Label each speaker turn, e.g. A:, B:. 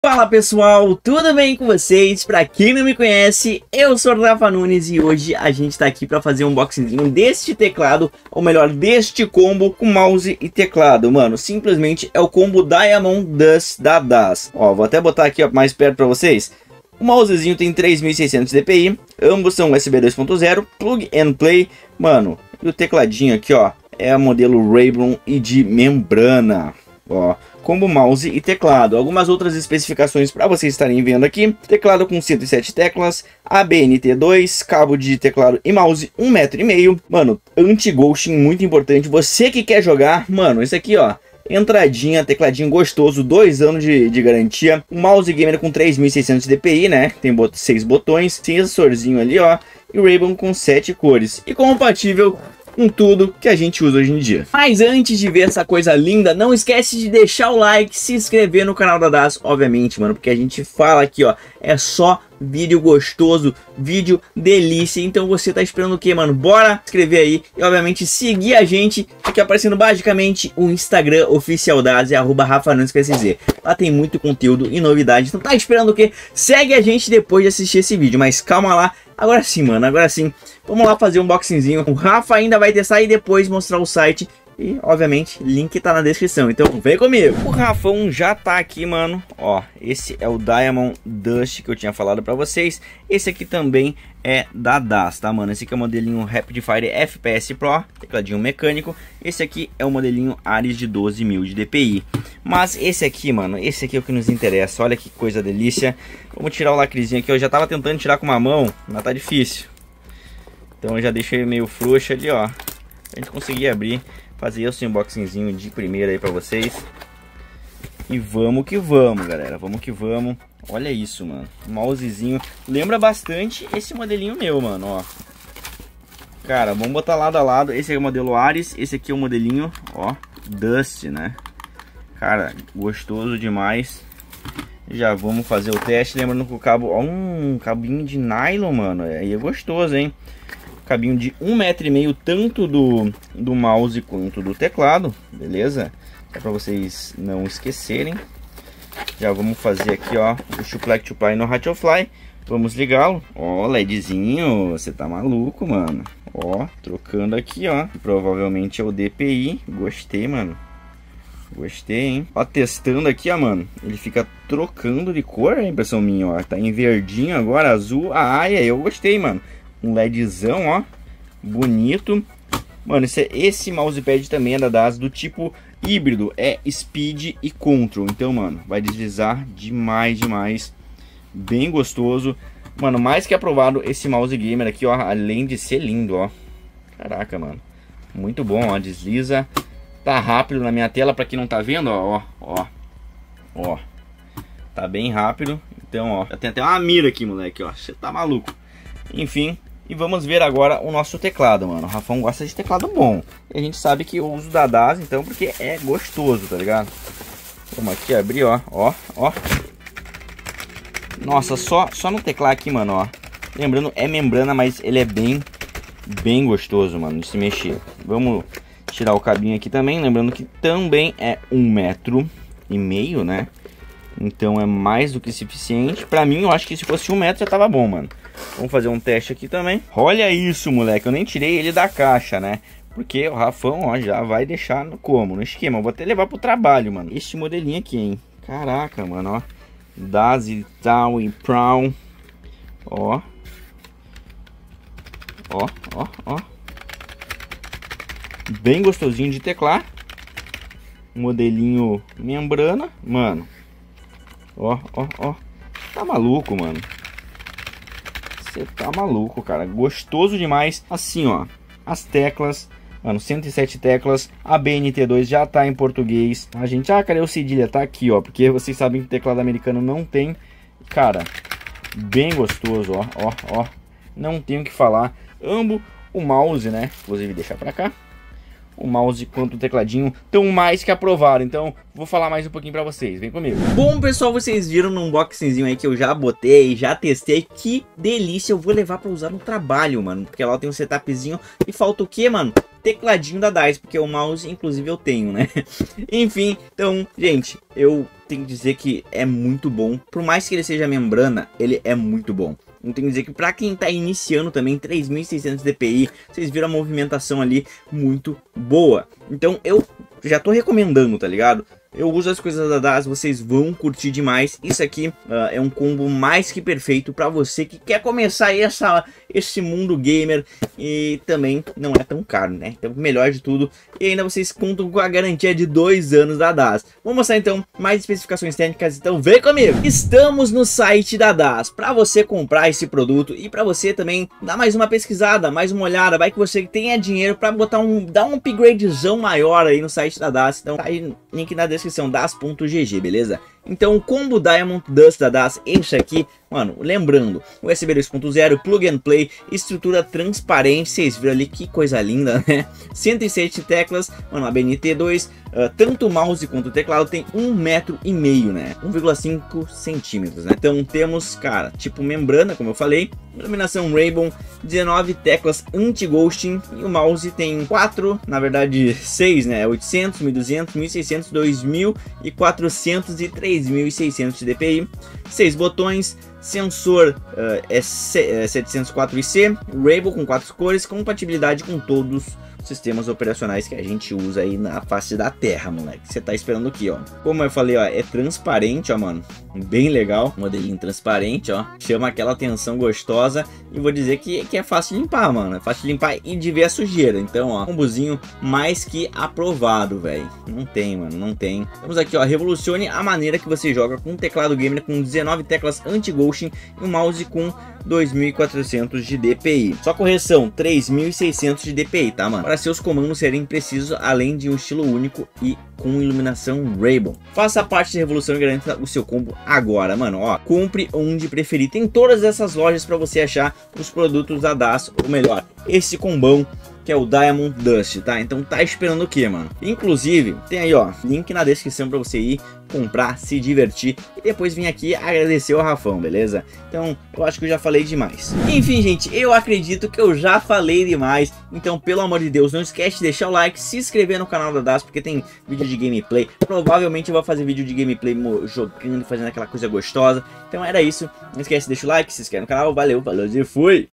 A: Fala pessoal, tudo bem com vocês? Pra quem não me conhece, eu sou o Rafa Nunes e hoje a gente tá aqui pra fazer um unboxing deste teclado, ou melhor, deste combo com mouse e teclado, mano. Simplesmente é o combo Diamond Dust da DAS. Ó, vou até botar aqui ó, mais perto pra vocês. O mousezinho tem 3600 dpi, ambos são USB 2.0, plug and play, mano. E o tecladinho aqui ó, é o modelo Raybon e de membrana, ó. Combo mouse e teclado. Algumas outras especificações para vocês estarem vendo aqui. Teclado com 107 teclas, ABNT2, cabo de teclado e mouse 1,5 m. Mano, anti-ghosting muito importante. Você que quer jogar, mano, esse aqui ó, entradinha, tecladinho gostoso, 2 anos de garantia. Um mouse gamer com 3600 dpi, né? Tem 6 botões, sensorzinho ali ó. E o Raybon com 7 cores. E compatível com tudo que a gente usa hoje em dia. Mas antes de ver essa coisa linda, não esquece de deixar o like, se inscrever no canal da DAS, obviamente, mano, porque a gente fala aqui, ó, é só vídeo gostoso, vídeo delícia. Então você tá esperando o que, mano? Bora inscrever aí e, obviamente, seguir a gente. Aqui aparecendo basicamente o Instagram oficial da DAS, é @RafaNunes. Lá tem muito conteúdo e novidade. Então tá esperando o que? Segue a gente depois de assistir esse vídeo, mas calma lá. Agora sim, mano, agora sim. Vamos lá fazer um unboxingzinho. O Rafa ainda vai testar e depois mostrar o site. E, obviamente, link tá na descrição. Então, vem comigo. O Rafão já tá aqui, mano. Ó, esse é o Diamond Dust que eu tinha falado pra vocês. Esse aqui também é da DAS, tá, mano? Esse aqui é o modelinho Rapid Fire FPS Pro, tecladinho mecânico. Esse aqui é o modelinho Ares de 12.000 de dpi. Mas esse aqui, mano, esse aqui é o que nos interessa. Olha que coisa delícia. Vamos tirar o lacrezinho aqui. Eu já tava tentando tirar com uma mão, mas tá difícil. Então eu já deixei meio frouxo ali, ó, pra gente conseguir abrir, fazer esse unboxingzinho de primeira aí pra vocês. E vamos que vamos, galera, vamos que vamos. Olha isso, mano, mousezinho, lembra bastante esse modelinho meu, mano, ó. Cara, vamos botar lado a lado, esse é o modelo Ares, esse aqui é o modelinho, ó, Dust, né. Cara, gostoso demais. Já vamos fazer o teste, lembrando que o cabo, ó, um cabinho de nylon, mano, aí é gostoso, hein. Cabinho de 1,5 m, tanto do mouse quanto do teclado, beleza? É para vocês não esquecerem. Já vamos fazer aqui, ó, o Shuplike to Play no Ratchelfly. Vamos ligá-lo. Ó, LEDzinho, você tá maluco, mano. Ó, trocando aqui, ó. Provavelmente é o DPI. Gostei, mano. Gostei, hein? Ó, testando aqui, ó, mano. Ele fica trocando de cor, é a impressão minha, ó. Tá em verdinho agora, azul. Ah, eu gostei, mano. Um LEDzão, ó, bonito. Mano, esse mousepad também é da DAS, do tipo híbrido, é Speed e Control. Então, mano, vai deslizar demais, demais. Bem gostoso. Mano, mais que aprovado esse mouse gamer aqui, ó, além de ser lindo, ó. Caraca, mano, muito bom, ó, desliza. Tá rápido na minha tela, pra quem não tá vendo, ó, ó, ó. Tá bem rápido. Então, ó, tem até uma mira aqui, moleque, ó, você tá maluco. Enfim. E vamos ver agora o nosso teclado, mano. O Rafão gosta de teclado bom. E a gente sabe que eu uso da DAS, então, porque é gostoso, tá ligado? Vamos aqui abrir, ó. Ó, ó. Nossa, só no teclado aqui, mano, ó. Lembrando, é membrana, mas ele é bem gostoso, mano, de se mexer. Vamos tirar o cabinho aqui também. Lembrando que também é 1,5 m, né? Então é mais do que suficiente. Pra mim, eu acho que se fosse 1 metro já tava bom, mano. Vamos fazer um teste aqui também. Olha isso, moleque. Eu nem tirei ele da caixa, né? Porque o Rafão, ó, já vai deixar no esquema. Eu vou até levar pro trabalho, mano. Este modelinho aqui, hein? Caraca, mano, ó. DAS e tal e Brown. Ó. Ó, ó, ó. Bem gostosinho de teclar. Modelinho membrana, mano. Ó, ó, ó. Tá maluco, mano. Você tá maluco, cara. Gostoso demais. Assim, ó. As teclas. Mano, 107 teclas. A BNT2 já tá em português. A gente... Ah, cadê o cedilha? Tá aqui, ó. Porque vocês sabem que o teclado americano não tem. Cara, bem gostoso, ó. Ó, ó. Não tenho o que falar. Amo o mouse, né? Inclusive, deixar pra cá. O mouse quanto o tecladinho tão mais que aprovado. Então vou falar mais um pouquinho pra vocês, vem comigo. Bom pessoal, vocês viram no unboxingzinho aí que eu já botei, já testei. Que delícia, eu vou levar pra usar no trabalho, mano. Porque lá tem um setupzinho e falta o que, mano? Tecladinho da DAS, porque o mouse inclusive eu tenho, né? Enfim, então, gente, eu tenho que dizer que é muito bom. Por mais que ele seja membrana, ele é muito bom. Eu tenho que dizer que pra quem tá iniciando também, 3600 DPI, vocês viram a movimentação ali muito boa. Então eu já tô recomendando, tá ligado? Eu uso as coisas da DAS, vocês vão curtir demais. Isso aqui é um combo mais que perfeito para você que quer começar esse mundo gamer e também não é tão caro, né? Então, melhor de tudo. E ainda vocês contam com a garantia de 2 anos da DAS. Vou mostrar então mais especificações técnicas, então vem comigo! Estamos no site da DAS para você comprar esse produto e para você também dar mais uma pesquisada, mais uma olhada. Vai que você tenha dinheiro para dar um upgradezão maior aí no site da DAS. Então tá aí, link na descrição, das.gg, beleza? Então o combo Diamond Dust da DAS, esse aqui, mano, lembrando, USB 2.0, plug and play, estrutura transparente, vocês viram ali que coisa linda, né? 107 teclas, mano, a BNT2, tanto o mouse quanto o teclado tem 1,5 metro, né? 1,5 centímetros, né? Então temos, cara, tipo membrana, como eu falei, iluminação Rainbow, 19 teclas anti-ghosting e o mouse tem 4, na verdade 6, né? 800, 1200, 1600, 2400 e 3600 de DPI, 6 botões, sensor é 704IC, Rainbow com 4 cores, compatibilidade com todos os sistemas operacionais que a gente usa aí na face da terra, moleque. Você tá esperando o que, ó? Como eu falei, ó, é transparente, ó, mano, bem legal, modelinho transparente, ó, chama aquela atenção gostosa e vou dizer que é fácil de limpar, mano, é fácil de limpar e de ver a sujeira. Então, ó, combozinho mais que aprovado, velho. Não tem, mano, não tem. Temos aqui, ó, revolucione a maneira que você joga com um teclado gamer com 19 teclas anti-ghosting e um mouse com 2400 de DPI. Só correção, 3600 de DPI, tá, mano? Para seus comandos serem precisos, além de um estilo único e com iluminação Rainbow. Faça parte da revolução e garanta o seu combo agora, mano. Ó, compre onde preferir. Tem todas essas lojas para você achar os produtos da DAS, ou melhor, esse combão que é o Diamond Dust, tá? Então tá esperando o que, mano? Inclusive, tem aí, ó, link na descrição para você ir comprar, se divertir e depois vir aqui agradecer o Rafão, beleza? Então, eu acho que eu já falei demais. Enfim, gente, eu acredito que eu já falei demais. Então, pelo amor de Deus, não esquece de deixar o like, se inscrever no canal da DAS, porque tem vídeo de gameplay. Provavelmente eu vou fazer vídeo de gameplay jogando, fazendo aquela coisa gostosa. Então era isso. Não esquece de deixar o like, se inscreve no canal. Valeu, falou e fui!